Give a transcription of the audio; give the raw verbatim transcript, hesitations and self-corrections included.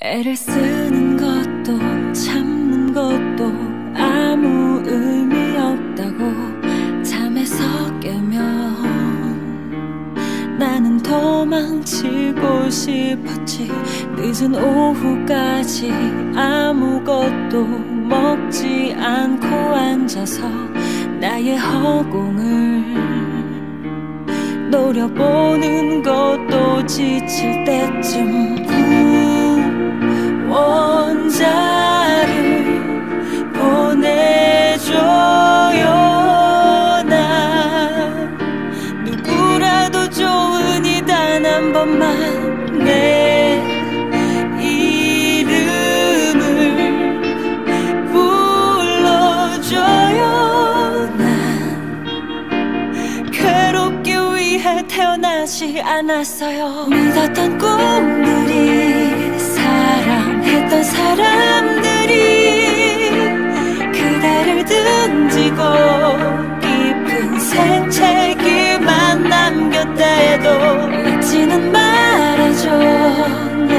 애를 쓰는 것도 참는 것도 아무 의미 없다고 잠에서 깨면 나는 도망치고 싶었지. 늦은 오후까지 아무것도 먹지 않고 앉아서 나의 허공을 노려보는 것도 지칠 때쯤 원자를 보내줘요. 나 누구라도 좋으니 단 한 번만 내 이름을 불러줘요. 난 괴롭기 위해 태어나지 않았어요. 믿었던 꿈들이 사랑했던 사람들이 그대를 등지고 깊은 생채기만 남겼다 해도 잊지는 말아줘. 나